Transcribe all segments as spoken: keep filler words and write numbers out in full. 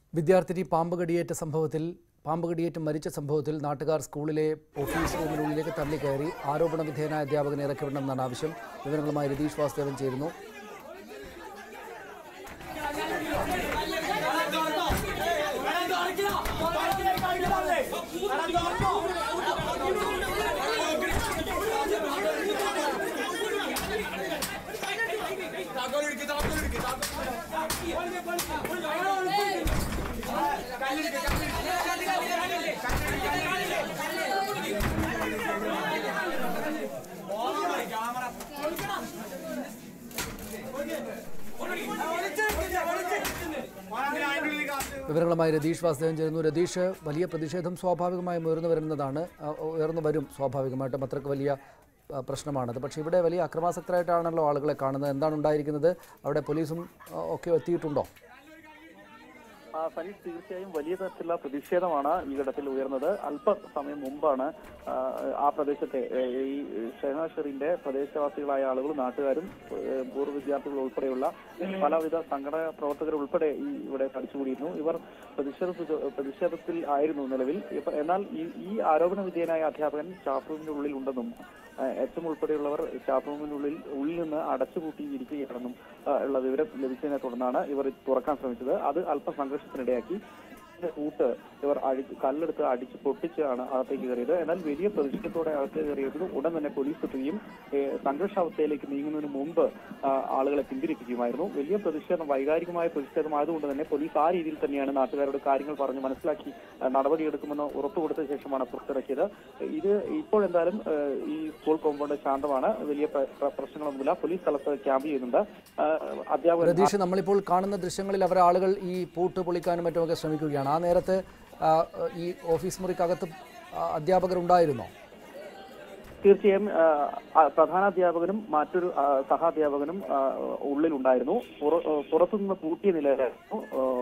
വിദ്യാർത്ഥിനി പാമ്പ് കടിയേറ്റ സംഭവത്തിൽ പാമ്പ് കടിയേറ്റ് മരിച്ച സംഭവത്തിൽ നാട്ടുകാർ സ്കൂളിലെ ഓഫീസ് റൂമിനുള്ളിലേക്ക് തള്ളിക്കയറി ആരോപണ വിധേയനായ അധ്യാപകനെ ഇറക്കിവിടണമെന്നാണ് ആവശ്യം. വിവരങ്ങളുമായി രതീഷ് വാസുദേവൻ ചേരുന്നു. വിവരങ്ങളുമായി രതീഷ് വാസുദേവൻ ചേരുന്നു. രതീഷ്, വലിയ പ്രതിഷേധം സ്വാഭാവികമായും ഉയർന്നു വരുന്നതാണ് ഉയർന്നു വരും സ്വാഭാവികമായിട്ടും അത്രയ്ക്ക് വലിയ പ്രശ്നമാണത്. പക്ഷേ ഇവിടെ വലിയ അക്രമാസക്തരായിട്ടാണല്ലോ ആളുകളെ കാണുന്നത്. എന്താണ് ഉണ്ടായിരിക്കുന്നത്? അവിടെ പോലീസും ഒക്കെ എത്തിയിട്ടുണ്ടോ? സനീഷ്, തീർച്ചയായും വലിയ തരത്തിലുള്ള പ്രതിഷേധമാണ് ഈ ഘട്ടത്തിൽ ഉയർന്നത്. അല്പസമയം മുമ്പാണ് ആ പ്രദേശത്തെ ഈ ഷെഹനാഷറിന്റെ പ്രദേശവാസികളായ ആളുകളും നാട്ടുകാരും പൂർവ്വ വിദ്യാർത്ഥികൾ ഉൾപ്പെടെയുള്ള പലവിധ സംഘടനാ പ്രവർത്തകർ ഉൾപ്പെടെ ഈ ഇവിടെ തടിച്ചുകൂടിയിരുന്നു. ഇവർ പ്രതിഷേധ പ്രതിഷേധത്തിൽ ആയിരുന്നു നിലവിൽ. എന്നാൽ ഈ ആരോപണ വിധേയനായ അധ്യാപകൻ സ്റ്റാഫ് റൂമിന്റെ ഉള്ളിൽ ഉണ്ടെന്നും എച്ച് എം ഉൾപ്പെടെയുള്ളവർ സ്റ്റാഫ് റൂമിനുള്ളിൽ ഉള്ളിൽ നിന്ന് അടച്ചുപൂട്ടി ഇരിക്കുകയാണെന്നും ഉള്ള വിവരം ലഭിച്ചതിനെ തുടർന്നാണ് ഇവർ തുറക്കാൻ ശ്രമിച്ചത്. അത് അല്പ സംഘർഷത്തിനിടയാക്കി കൂട്ട് ഇവർ അടി കല്ലെടുത്ത് അടിച്ച് പൊട്ടിച്ചാണ് അകത്തേക്ക് കയറിയത്. എന്നാൽ വലിയ പ്രതിഷേധത്തോടെ അകത്ത് കയറിയത് ഉടൻ തന്നെ പോലീസ് എത്തുകയും സംഘർഷാവസ്ഥയിലേക്ക് നീങ്ങുന്നതിന് മുമ്പ് ആളുകളെ പിന്തിരിപ്പിക്കുമായിരുന്നു. വലിയ പ്രതിഷേധം, വൈകാരികമായ പ്രതിഷേധമായതുകൊണ്ട് തന്നെ പോലീസ് ആ രീതിയിൽ തന്നെയാണ് നാട്ടുകാരോട് കാര്യങ്ങൾ പറഞ്ഞ് മനസ്സിലാക്കി നടപടിയെടുക്കുമെന്ന് ഉറപ്പുകൊടുത്ത ശേഷമാണ് പുറത്തിറക്കിയത്. ഇത് ഇപ്പോഴെന്തായാലും ഈ സ്കൂൾ കോമ്പൗണ്ട് ശാന്തമാണ്, വലിയ പ്രശ്നങ്ങളൊന്നുമില്ല. പോലീസ് സ്ഥലത്ത് ക്യാമ്പ് ചെയ്യുന്നുണ്ട്. അധ്യാപകർ രതീഷ്, നമ്മളിപ്പോൾ കാണുന്ന ദൃശ്യങ്ങളിൽ അവർ ആളുകൾ ഈ പൂട്ട് പൊളിക്കാനും മറ്റുമൊക്കെ ശ്രമിക്കുകയാണ്. ആ നേരത്ത് ഈ ഓഫീസ് മുറിക്കകത്ത് അധ്യാപകർ ഉണ്ടായിരുന്നോ? തീർച്ചയായും പ്രധാന അധ്യാപകനും മറ്റൊരു സഹാധ്യാപകനും ഉള്ളിലുണ്ടായിരുന്നു. പുറത്തുനിന്ന് പൂട്ടിയ നിലയിലായിരുന്നു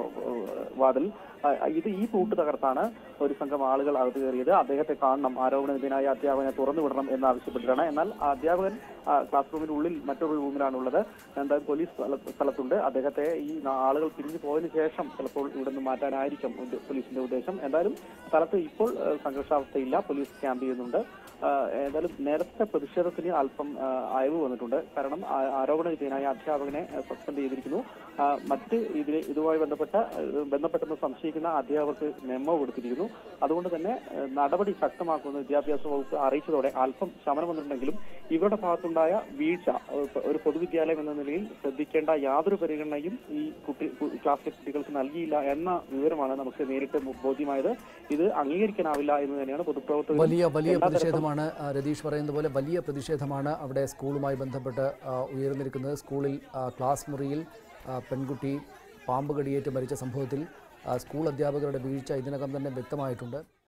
വാതിൽ. ഇത് ഈ പൂട്ട് തകർത്താണ് ഒരു സംഘം ആളുകൾ അകത്ത് കയറിയത്. അദ്ദേഹത്തെ കാണണം, ആരോപണ വിധേയനായ അധ്യാപകനെ തുറന്നു വിടണം എന്നാവശ്യപ്പെട്ടിട്ടാണ്. എന്നാൽ അധ്യാപകൻ ക്ലാസ് റൂമിനുള്ളിൽ മറ്റൊരു റൂമിലാണുള്ളത്. എന്തായാലും പോലീസ് സ്ഥലത്തുണ്ട്. അദ്ദേഹത്തെ ഈ ആളുകൾ പിരിഞ്ഞു പോയതിനു ശേഷം ചിലപ്പോൾ ഇവിടെ നിന്ന് മാറ്റാനായിരിക്കും പോലീസിന്റെ ഉദ്ദേശം. എന്തായാലും സ്ഥലത്ത് ഇപ്പോൾ സംഘർഷാവസ്ഥയില്ല, പോലീസ് ക്യാമ്പ് ചെയ്യുന്നുണ്ട്. എന്തായാലും നേരത്തെ പ്രതിഷേധത്തിന് അല്പം അയവ് വന്നിട്ടുണ്ട്. കാരണം ആരോപണ വിധേയനായ അധ്യാപകനെ സസ്പെൻഡ് ചെയ്തിരിക്കുന്നു. മറ്റ് ഇതിൽ ഇതുമായി ബന്ധപ്പെട്ട ബന്ധപ്പെട്ടെന്ന് സംശയിക്കുന്ന അധ്യാപകർക്ക് മെമ്മോ കൊടുത്തിരിക്കുന്നു. അതുകൊണ്ട് തന്നെ നടപടി ശക്തമാക്കുമെന്ന് വിദ്യാഭ്യാസ വകുപ്പ് അറിയിച്ചതോടെ അല്പം ശമനം വന്നിട്ടുണ്ടെങ്കിലും ഇവരുടെ ഭാഗത്തുണ്ടായ വീഴ്ച ഒരു പൊതുവിദ്യാലയം എന്ന നിലയിൽ ശ്രദ്ധിക്കേണ്ട യാതൊരു പരിഗണനയും ഈ കുട്ടി ക്ലാസ്സിലെ കുട്ടികൾക്ക് നൽകിയില്ല എന്ന വിവരമാണ് നമുക്ക് നേരിട്ട് ബോധ്യമായത്. ഇത് അംഗീകരിക്കാനാവില്ല എന്ന് തന്നെയാണ് പൊതുപ്രവർത്തകർ. വലിയ വലിയ പ്രതിഷേധമാണ് രതീഷ് പറയുന്നത് പോലെ, വലിയ പ്രതിഷേധമാണ് അവിടെ സ്കൂളുമായി ബന്ധപ്പെട്ട് ഉയർന്നിരിക്കുന്നത്. സ്കൂളിൽ ക്ലാസ് മുറിയിൽ പെൺകുട്ടി പാമ്പ് കടിയേറ്റ് മരിച്ച സംഭവത്തിൽ സ്കൂൾ അധ്യാപകരുടെ വീഴ്ച ഇതിനകം തന്നെ വ്യക്തമായിട്ടുണ്ട്.